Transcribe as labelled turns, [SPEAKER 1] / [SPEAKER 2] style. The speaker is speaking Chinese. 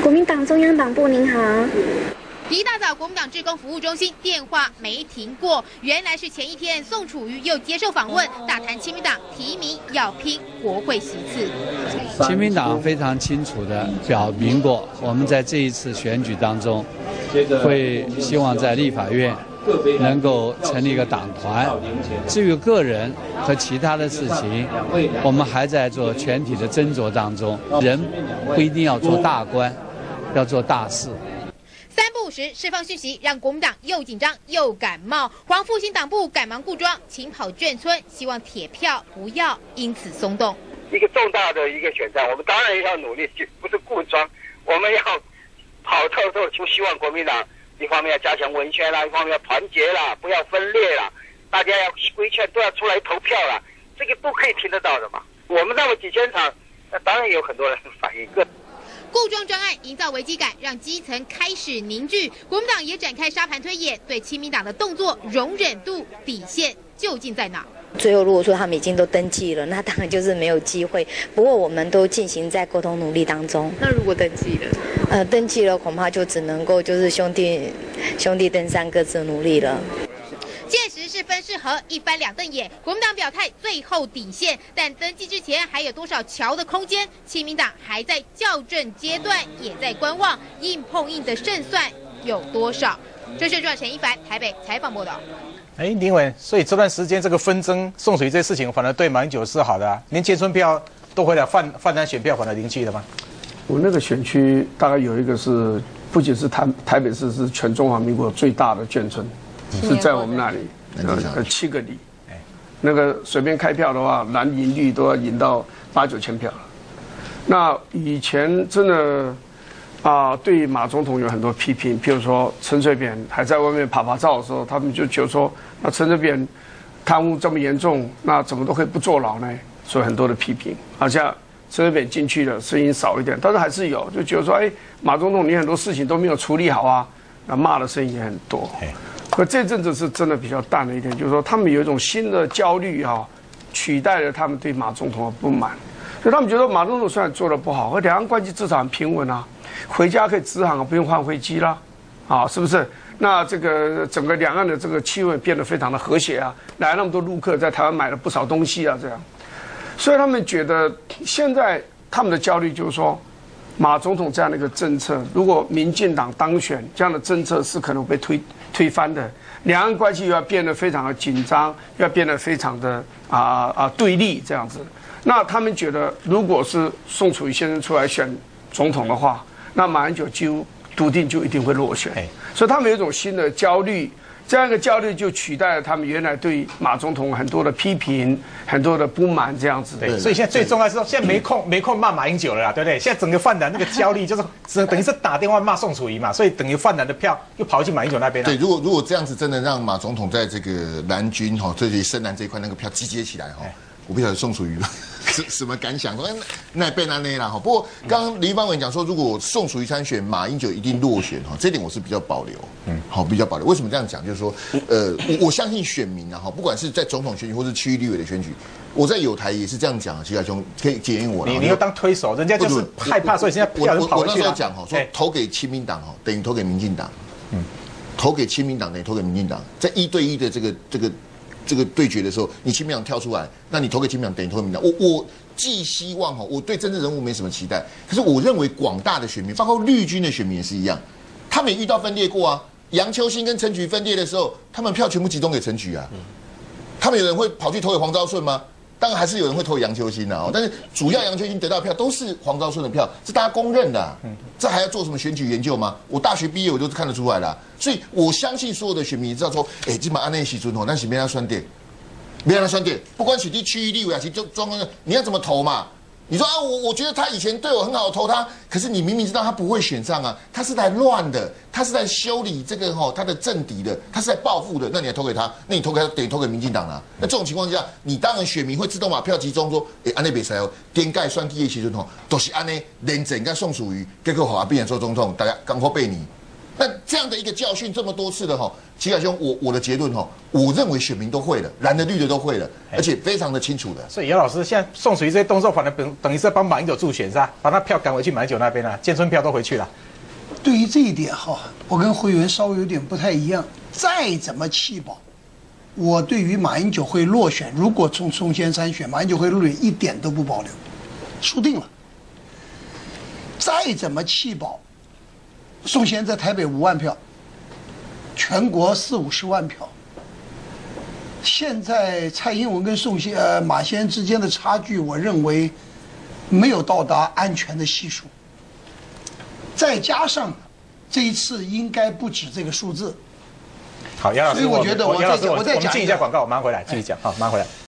[SPEAKER 1] 国民党中央党部您好。
[SPEAKER 2] 一大早，国民党志工服务中心电话没停过，原来是前一天宋楚瑜又接受访问，大谈亲民党提名要拼国会席次。
[SPEAKER 3] 亲民党非常清楚地表明过，我们在这一次选举当中，会希望在立法院能够成立一个党团。至于个人和其他的事情，我们还在做全体的斟酌当中。人不一定要做大官，要做大事。
[SPEAKER 2] 3不5时释放讯息，让国民党又紧张又感冒。黄复兴党部赶忙固装，勤跑眷村，希望铁票不要因此松动。
[SPEAKER 4] 一个重大的一个选战，我们当然要努力，不是固装，我们要跑透透，就希望国民党一方面要加强文宣啦，一方面要团结啦，不要分裂啦，大家要规劝都要出来投票啦，这个都可以听得到的嘛。我们那么几千场，那当然有很多人反映。
[SPEAKER 2] 固装专案营造危机感，让基层开始凝聚。国民党也展开沙盘推演，对亲民党的动作容忍度底线究竟在哪？
[SPEAKER 5] 最后如果说他们已经都登记了，那当然就是没有机会。不过我们都进行在沟通努力当中。
[SPEAKER 2] 那如果登记了，
[SPEAKER 5] 登记了恐怕就只能够就是兄弟登山各自努力了。
[SPEAKER 2] 届时是分是合，一翻两瞪眼。国民党表态最后底线，但登记之前还有多少桥的空间？亲民党还在校正阶段，也在观望，硬碰硬的胜算有多少？这是陈一凡台北采访报道。
[SPEAKER 6] 林委，所以这段时间这个纷争、送水这些事情，反而对马英九是好的啊，连眷村票都回来，泛蓝选票反而零去了吗？
[SPEAKER 7] 我那个选区大概有一个是，不仅是台北市是全中华民国最大的眷村。是在我们那里，7个里，那个随便开票的话，蓝银绿都要赢到8、9千票了。那以前真的对马总统有很多批评，譬如说陈水扁还在外面拍照的时候，他们就觉得说，那陈水扁贪污这么严重，那怎么都可以不坐牢呢？所以很多的批评，好像陈水扁进去了，声音少一点，但是还是有，就觉得说，马总统你很多事情都没有处理好啊，那骂的声音也很多。可这阵子是真的比较淡了一点，就是说他们有一种新的焦虑取代了他们对马总统的不满，所以他们觉得马总统虽然做得不好，和两岸关系至少很平稳啊，回家可以直航不用换飞机啦，是不是？那这个整个两岸的这个气氛变得非常的和谐啊，来那么多陆客在台湾买了不少东西啊，这样，所以他们觉得现在他们的焦虑就是说，马总统这样的一个政策，如果民进党当选，这样的政策是可能被推翻的，两岸关系又要变得非常的紧张，又要变得非常的对立这样子。那他们觉得，如果是宋楚瑜先生出来选总统的话，那马英九几乎笃定就一定会落选。所以他们有一种新的焦虑，这样一个焦虑就取代了他们原来对马总统很多的批评、很多的不满这样子。
[SPEAKER 6] 对，所以现在最重要是说，现在没空骂马英九了啦，对不对？现在整个泛蓝那个焦虑就是等于是打电话骂宋楚瑜嘛，所以等于泛蓝的票又跑去马英九那边了。
[SPEAKER 8] 对，如果这样子真的让马总统在这个蓝军这些深蓝这一块那个票集结起来我不晓得宋楚瑜什么感想？说那变那啦不过刚刚林芳文讲说，如果宋楚瑜参选，马英九一定落选这点我是比较保留。比较保留。为什么这样讲？就是说，我相信选民不管是在总统选举或是区域立委的选举，我在友台也是这样讲。齐凯兄可以检验我。
[SPEAKER 6] 你又当推手，人家就是害怕，所以现在票就跑回去了。
[SPEAKER 8] 我那时候讲说投给亲民党等于投给民进党，投给亲民党等于投给民进党，在1对1的这个对决的时候，你亲民党跳出来，那你投给亲民党等于投给民进党。我寄希望我对政治人物没什么期待，可是我认为广大的选民，包括绿军的选民也是一样，他们也遇到分裂过啊。杨秋兴跟陈菊分裂的时候，他们票全部集中给陈菊啊。他们有人会跑去投给黄昭顺吗？当然还是有人会投杨秋兴啊，但是主要杨秋兴得到的票都是黄昭顺的票，是大家公认的这还要做什么选举研究吗？我大学毕业我就看得出来了，所以我相信所有的选民知道说，基本按那时阵但是没让酸点，没让酸点，不管是区域立委啊，其实就装你要怎么投嘛？你说我觉得他以前对我很好，投他，可是你明明知道他不会选上啊，他是来乱的，他是在修理这个他的政敌的，他是在报复的，那你还投给他，那你投给他等于投给民进党啊。那这种情况下，你当然选民会自动把票集中说，安内比赛颠盖选举的时阵都是安内连整个宋楚瑜，结果阿扁做总统，大家刚好被你那这样的一个教训这么多次的哈，齐凯兄，我的结论哈，我认为选民都会了，蓝的绿的都会了，而且非常的清楚的。
[SPEAKER 6] 所以姚老师现在宋楚瑜这些动作，反正等于是帮马英九助选是吧？把他票赶回去马英九那边了，建村票都回去了。
[SPEAKER 9] 对于这一点哈，我跟会员稍微有点不太一样。再怎么气保，我对于马英九会落选，如果从宋先参选，马英九会落选一点都不保留，输定了。再怎么气保，宋先在台北5万票，全国40-50万票。现在蔡英文跟马先之间的差距，我认为没有到达安全的系数。再加上这一次应该不止这个数字。
[SPEAKER 6] 好，杨老师，
[SPEAKER 9] 所以我觉得
[SPEAKER 6] 杨老师，我们
[SPEAKER 9] 再讲
[SPEAKER 6] 进一下广告，我马上回来继续讲。好，马上回来。